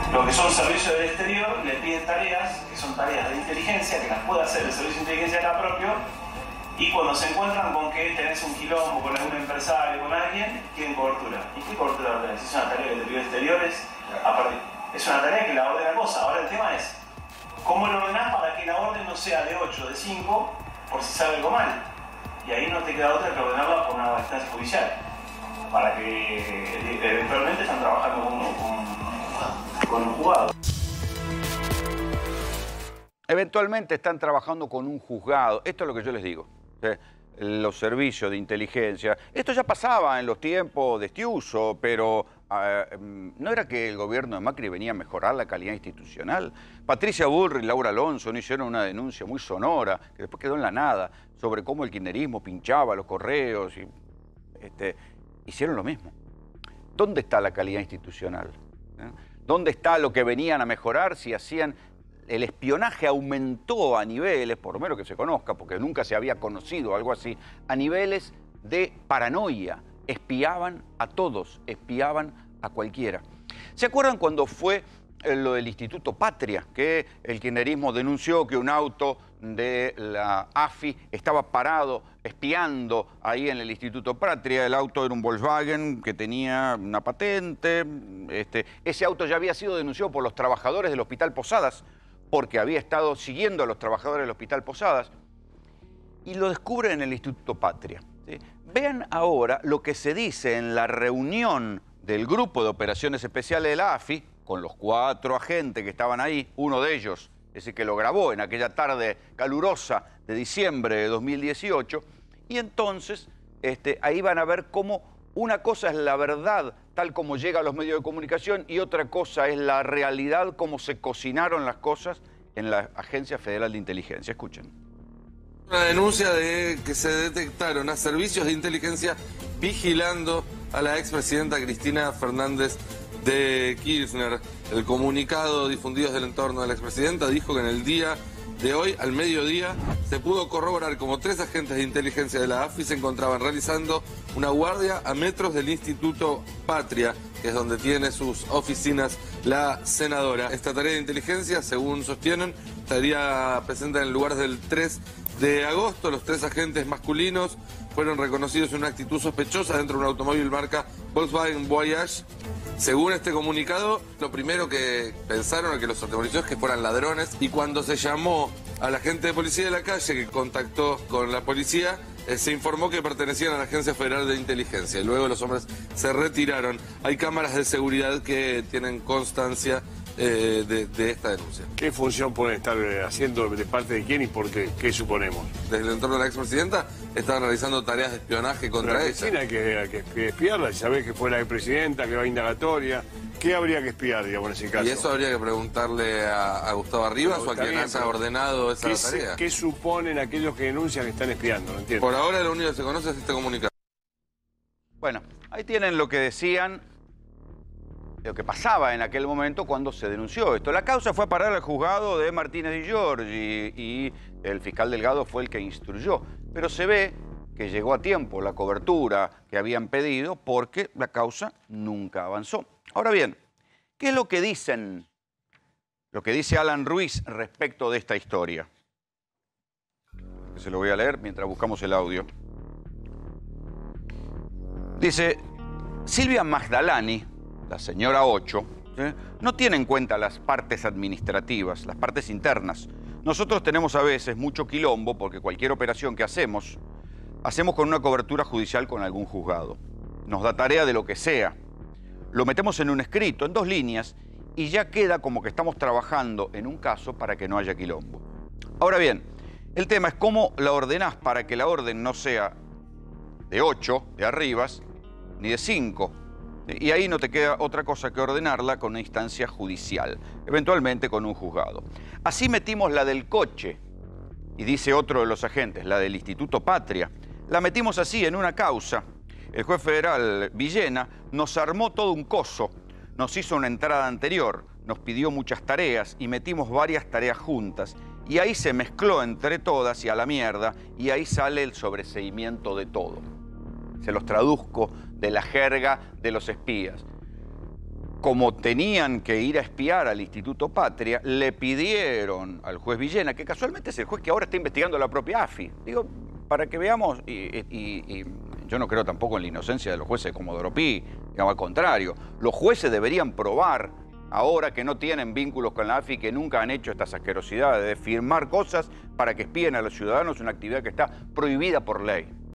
Lo que son servicios del exterior le piden tareas, que son tareas de inteligencia, que las puede hacer el servicio de inteligencia acá propio, y cuando se encuentran con que tenés un quilombo con algún empresario, con alguien, quieren cobertura. ¿Y qué cobertura tenés? Es una tarea que te pide exteriores, es una tarea que la ordena cosa. Ahora el tema es, ¿cómo lo ordenás para que la orden no sea de 8, de 5, por si sale algo mal? Y ahí no te queda otra que ordenarla por una instancia judicial, para que eventualmente están trabajando con un juzgado. Eventualmente están trabajando con un juzgado. Esto es lo que yo les digo. Los servicios de inteligencia. Esto ya pasaba en los tiempos de Estiuso, pero ¿no era que el gobierno de Macri venía a mejorar la calidad institucional? Patricia Bullrich y Laura Alonso no hicieron una denuncia muy sonora, que después quedó en la nada, sobre cómo el kirchnerismo pinchaba los correos y hicieron lo mismo. ¿Dónde está la calidad institucional? ¿Dónde está lo que venían a mejorar si hacían... El espionaje aumentó a niveles, por lo menos que se conozca, porque nunca se había conocido algo así, a niveles de paranoia. Espiaban a todos, espiaban a cualquiera. ¿Se acuerdan cuando fue lo del Instituto Patria? Que el kirchnerismo denunció que un auto de la AFI estaba parado, espiando ahí en el Instituto Patria. El auto era un Volkswagen que tenía una patente. Ese auto ya había sido denunciado por los trabajadores del Hospital Posadas, porque había estado siguiendo a los trabajadores del Hospital Posadas, y lo descubren en el Instituto Patria. ¿Sí? Vean ahora lo que se dice en la reunión del Grupo de Operaciones Especiales de la AFI, con los 4 agentes que estaban ahí, uno de ellos, ese que lo grabó en aquella tarde calurosa de diciembre de 2018, y entonces ahí van a ver cómo una cosa es la verdad tal como llega a los medios de comunicación y otra cosa es la realidad, cómo se cocinaron las cosas en la Agencia Federal de Inteligencia. Escuchen. Una denuncia de que se detectaron a servicios de inteligencia vigilando a la expresidenta Cristina Fernández de Kirchner. El comunicado difundido desde el entorno de la expresidenta dijo que en el día de hoy, al mediodía, se pudo corroborar como 3 agentes de inteligencia de la AFI se encontraban realizando una guardia a metros del Instituto Patria, que es donde tiene sus oficinas la senadora. Esta tarea de inteligencia, según sostienen, estaría presente en el lugar del 3 de agosto. Los 3 agentes masculinos fueron reconocidos en una actitud sospechosa dentro de un automóvil marca Volkswagen Voyage. Según este comunicado, lo primero que pensaron que los atemorizó es que fueran ladrones, y cuando se llamó a la agente de policía de la calle que contactó con la policía, se informó que pertenecían a la Agencia Federal de Inteligencia. Luego los hombres se retiraron. Hay cámaras de seguridad que tienen constancia de esta denuncia. ¿Qué función pueden estar haciendo de parte de quién y por qué? ¿Qué suponemos? Desde el entorno de la expresidenta estaban realizando tareas de espionaje contra ella. Hay que espiarla, si sabés que fue la expresidenta, que va a indagatoria. ¿Qué habría que espiar, digamos, en ese caso? Y eso habría que preguntarle a Gustavo Arribas o a quien haya ordenado esa tarea. ¿Qué suponen aquellos que denuncian que están espiando? No entiendo. Por ahora lo único que se conoce es este comunicado. Bueno, ahí tienen lo que decían, lo que pasaba en aquel momento cuando se denunció esto. La causa fue a parar al juzgado de Martínez Di Giorgi y el fiscal Delgado fue el que instruyó. Pero se ve que llegó a tiempo la cobertura que habían pedido porque la causa nunca avanzó. Ahora bien, ¿qué es lo que dicen? Lo que dice Alan Ruiz respecto de esta historia. Se lo voy a leer mientras buscamos el audio. Dice, Silvia Magdalani, la señora 8, ¿sí?, no tiene en cuenta las partes administrativas, las partes internas. Nosotros tenemos a veces mucho quilombo porque cualquier operación que hacemos con una cobertura judicial con algún juzgado. Nos da tarea de lo que sea. Lo metemos en un escrito, en 2 líneas, y ya queda como que estamos trabajando en un caso para que no haya quilombo. Ahora bien, el tema es cómo la ordenás para que la orden no sea de 8, de Arribas, ni de 5. Y ahí no te queda otra cosa que ordenarla con una instancia judicial, eventualmente con un juzgado. Así metimos la del coche, y dice otro de los agentes, la del Instituto Patria. La metimos así en una causa. El juez federal Villena nos armó todo un coso, nos hizo una entrada anterior, nos pidió muchas tareas y metimos varias tareas juntas. Y ahí se mezcló entre todas y a la mierda, y ahí sale el sobreseimiento de todo. Se los traduzco de la jerga de los espías. como tenían que ir a espiar al Instituto Patria, le pidieron al juez Villena, que casualmente es el juez que ahora está investigando la propia AFI. Digo, para que veamos, y yo no creo tampoco en la inocencia de los jueces de Comodoro Pi, digamos, al contrario, los jueces deberían probar, ahora que no tienen vínculos con la AFI, que nunca han hecho estas asquerosidades de firmar cosas para que espíen a los ciudadanos, una actividad que está prohibida por ley.